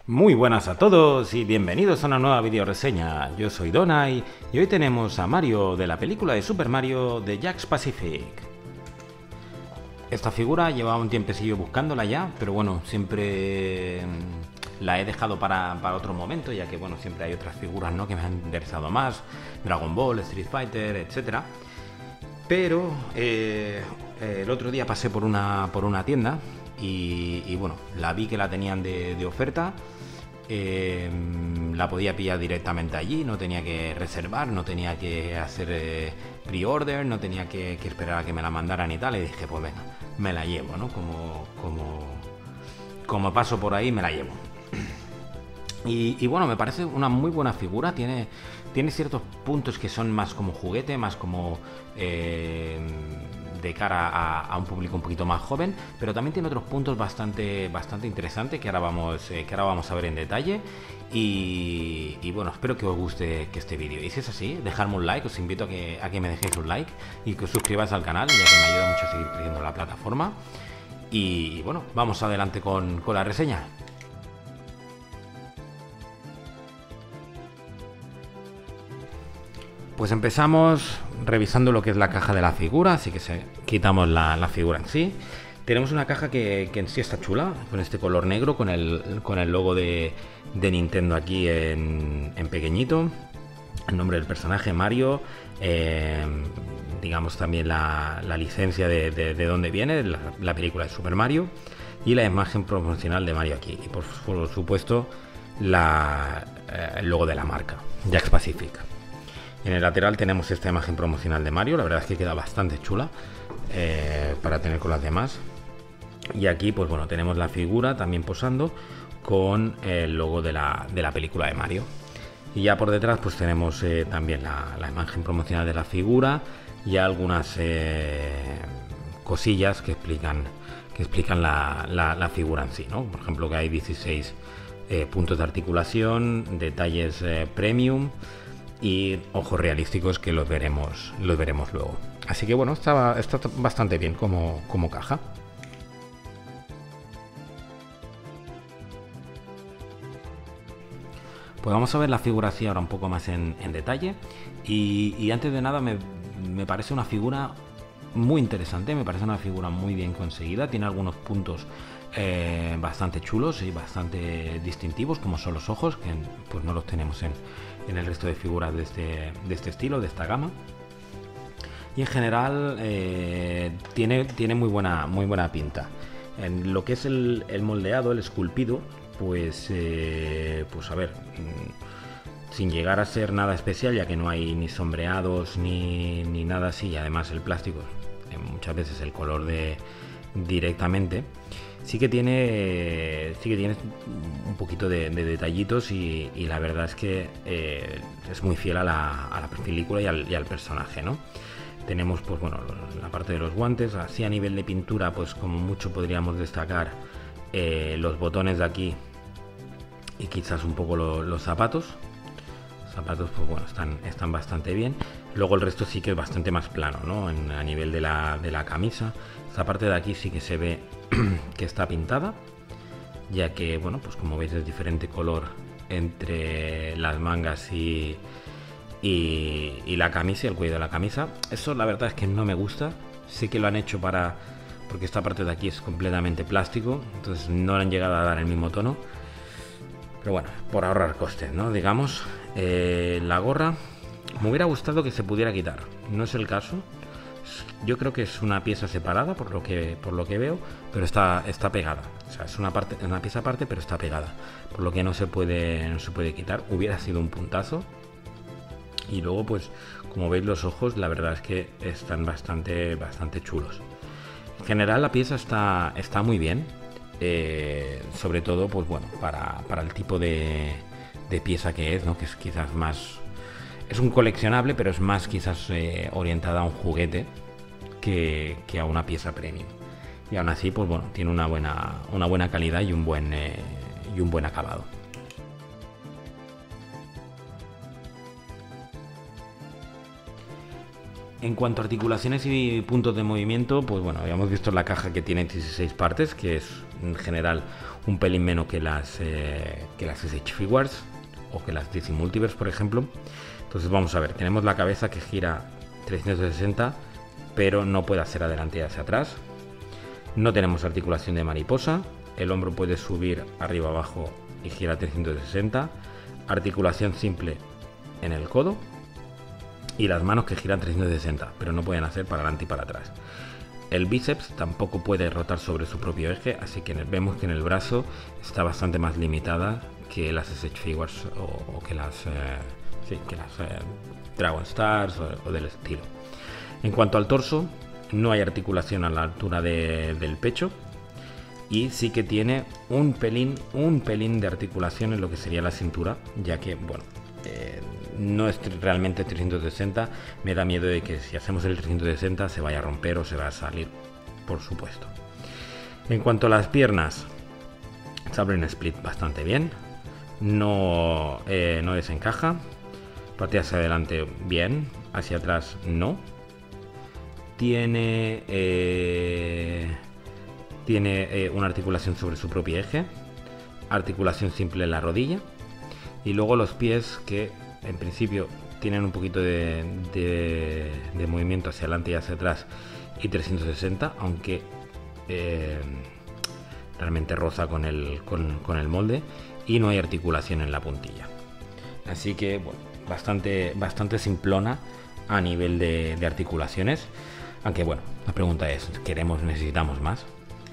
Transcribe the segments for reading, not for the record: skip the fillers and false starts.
Muy buenas a todos y bienvenidos a una nueva video reseña. Yo soy Donai y hoy tenemos a Mario de la película de Super Mario de Jakks Pacific. Esta figura llevaba un tiempecillo buscándola ya, pero bueno, siempre la he dejado para otro momento, ya que bueno, siempre hay otras figuras, ¿no?, que me han interesado más, Dragon Ball, Street Fighter, etcétera. Pero el otro día pasé por una tienda y bueno, la vi que la tenían de oferta. La podía pillar directamente allí, no tenía que reservar, no tenía que hacer pre-order, no tenía que esperar a que me la mandaran y tal. Y dije, pues venga, me la llevo, ¿no? Como paso por ahí, me la llevo. Y bueno, me parece una muy buena figura. Tiene ciertos puntos que son más como juguete, más como de cara a un público un poquito más joven, pero también tiene otros puntos bastante interesantes que ahora vamos a ver en detalle. Y bueno, espero que os guste este vídeo. Y si es así, dejadme un like. Os invito a que me dejéis un like y que os suscribáis al canal, ya que me ayuda mucho a seguir creciendo la plataforma. Y bueno, vamos adelante con la reseña. Pues empezamos revisando lo que es la caja de la figura, así que quitamos la figura en sí. Tenemos una caja que en sí está chula, con este color negro, con el logo de Nintendo aquí en pequeñito, el nombre del personaje Mario, digamos también la licencia de dónde viene, la película de Super Mario, y la imagen promocional de Mario aquí, y por supuesto el logo de la marca, Jakks Pacific. En el lateral tenemos esta imagen promocional de Mario, la verdad es que queda bastante chula para tener con las demás. Y aquí pues bueno, tenemos la figura también posando con el logo de la película de Mario. Y ya por detrás pues tenemos también la imagen promocional de la figura y algunas cosillas que explican la figura en sí, ¿no? Por ejemplo, que hay 16 puntos de articulación, detalles premium y ojos realísticos que los veremos luego. Así que bueno, está bastante bien como caja. Pues vamos a ver la figura así ahora un poco más en detalle. Y antes de nada me parece una figura muy interesante, me parece una figura muy bien conseguida. Tiene algunos puntos bastante chulos y bastante distintivos, como son los ojos, que pues no los tenemos en el resto de figuras de este estilo, de esta gama. Y en general tiene muy buena pinta. En lo que es el moldeado, el esculpido, pues a ver, sin llegar a ser nada especial, ya que no hay ni sombreados ni nada así, y además el plástico muchas veces el color directamente. Sí que tiene un poquito de detallitos y la verdad es que es muy fiel a la película y al personaje, ¿no? Tenemos pues bueno, la parte de los guantes, así a nivel de pintura pues como mucho podríamos destacar los botones de aquí y quizás un poco los zapatos. Pues bueno, están bastante bien. Luego el resto sí que es bastante más plano, ¿no? A nivel de la camisa, esta parte de aquí sí que se ve que está pintada, ya que bueno, pues como veis es diferente color entre las mangas y la camisa y el cuello de la camisa. Eso la verdad es que no me gusta. Sé que lo han hecho porque esta parte de aquí es completamente plástico, entonces no le han llegado a dar el mismo tono. Pero bueno, por ahorrar costes, ¿no? Digamos, la gorra me hubiera gustado que se pudiera quitar. No es el caso. Yo creo que es una pieza separada por lo que veo, pero está pegada. O sea, es una pieza aparte, pero está pegada. Por lo que no se puede quitar. Hubiera sido un puntazo. Y luego, pues, como veis, los ojos, la verdad es que están bastante chulos. En general, la pieza está muy bien. Sobre todo, pues bueno, para el tipo de pieza que es, ¿no? Que es quizás más... Es un coleccionable, pero es más quizás orientada a un juguete que a una pieza premium. Y aún así, pues bueno, tiene una buena calidad y un buen acabado. En cuanto a articulaciones y puntos de movimiento, pues bueno, habíamos visto en la caja que tiene 16 partes, que es en general un pelín menos que las SH Figuarts o que las DC Multiverse, por ejemplo. Entonces vamos a ver, tenemos la cabeza que gira 360, pero no puede hacer adelante y hacia atrás. No tenemos articulación de mariposa, el hombro puede subir arriba abajo y gira 360, articulación simple en el codo y las manos que giran 360, pero no pueden hacer para adelante y para atrás. El bíceps tampoco puede rotar sobre su propio eje, así que vemos que en el brazo está bastante más limitada que las SH Figuarts o que las Dragon Stars o del estilo. En cuanto al torso, no hay articulación a la altura del pecho y sí que tiene un pelín de articulación en lo que sería la cintura, ya que, bueno, no es realmente 360. Me da miedo de que si hacemos el 360 se vaya a romper o se va a salir, por supuesto. En cuanto a las piernas, se abre un split bastante bien, no desencaja, parte hacia adelante bien, hacia atrás no. Tiene una articulación sobre su propio eje, articulación simple en la rodilla y luego los pies que en principio tienen un poquito de movimiento hacia adelante y hacia atrás y 360, aunque realmente roza con el molde y no hay articulación en la puntilla. Así que bueno, bastante simplona a nivel de articulaciones, aunque bueno, la pregunta es, necesitamos más?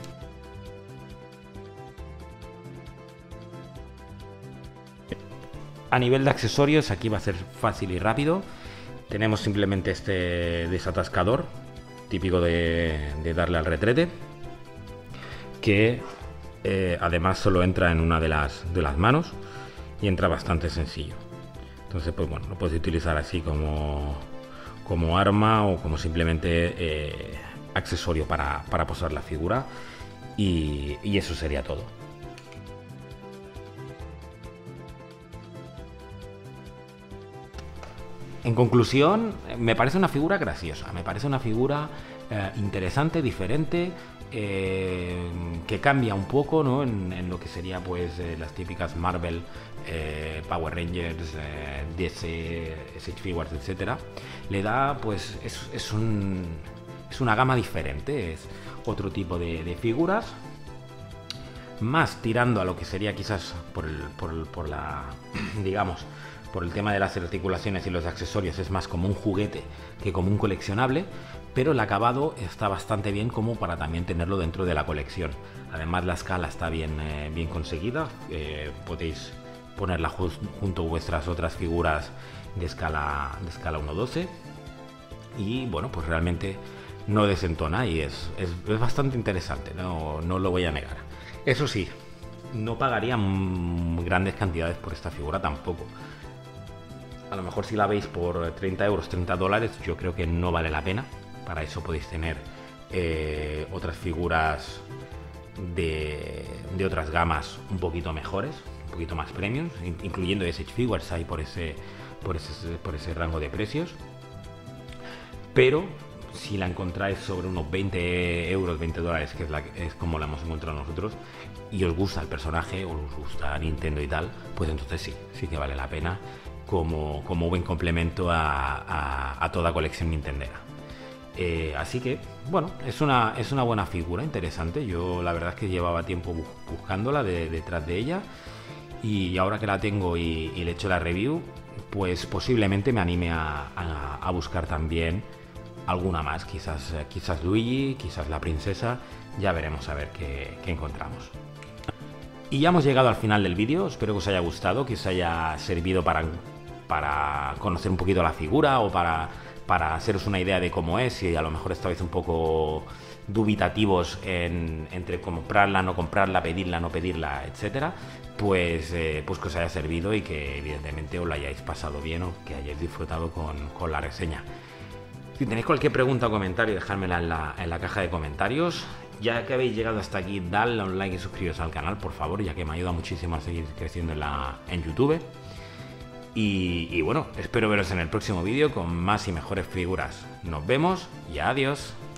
A nivel de accesorios, aquí va a ser fácil y rápido. Tenemos simplemente este desatascador, típico de darle al retrete, que además solo entra en una de las manos y entra bastante sencillo. Entonces, pues bueno, lo puedes utilizar así como arma o como simplemente accesorio para posar la figura y eso sería todo. En conclusión, me parece una figura graciosa, me parece una figura interesante, diferente, que cambia un poco, ¿no? en lo que sería pues las típicas Marvel, Power Rangers, DC, SH Figuarts, etcétera. Le da pues es una gama diferente, es otro tipo de figuras, más tirando a lo que sería quizás por la digamos por el tema de las articulaciones y los accesorios, es más como un juguete que como un coleccionable, pero el acabado está bastante bien como para también tenerlo dentro de la colección. Además la escala está bien conseguida, podéis ponerla junto a vuestras otras figuras de escala 1:12 y bueno, pues realmente no desentona y es bastante interesante, no lo voy a negar. Eso sí, no pagaría grandes cantidades por esta figura tampoco. A lo mejor si la veis por 30 euros, 30 dólares, yo creo que no vale la pena. Para eso podéis tener otras figuras de otras gamas un poquito mejores, un poquito más premium, incluyendo SH Figuarts ahí por ese rango de precios. Pero si la encontráis sobre unos 20 euros, 20 dólares, que es como la hemos encontrado nosotros, y os gusta el personaje, o os gusta Nintendo y tal, pues entonces sí que vale la pena como buen complemento a toda colección nintendera. Así que, bueno, es una buena figura, interesante. Yo la verdad es que llevaba tiempo buscándola detrás de ella, y ahora que la tengo y le he hecho la review, pues posiblemente me anime a buscar también alguna más, quizás Luigi, quizás la princesa, ya veremos a ver qué encontramos. Y ya hemos llegado al final del vídeo, espero que os haya gustado, que os haya servido para conocer un poquito la figura o para haceros una idea de cómo es, y a lo mejor estabais un poco dubitativos entre comprarla, no comprarla, pedirla, no pedirla, etcétera, pues que os haya servido y que evidentemente os lo hayáis pasado bien o que hayáis disfrutado con la reseña. Si tenéis cualquier pregunta o comentario, dejármela en la caja de comentarios. Ya que habéis llegado hasta aquí, dadle a un like y suscribiros al canal, por favor, ya que me ayuda muchísimo a seguir creciendo en YouTube. Y bueno, espero veros en el próximo vídeo con más y mejores figuras. Nos vemos y adiós.